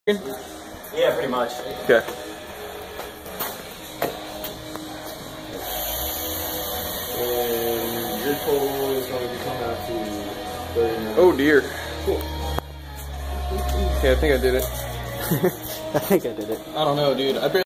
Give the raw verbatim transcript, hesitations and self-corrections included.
Yeah, pretty much. Okay. And your total is going to come out to thirty-nine. Oh dear. Cool. Yeah, I think I did it. I think I did it. I don't know, dude. I barely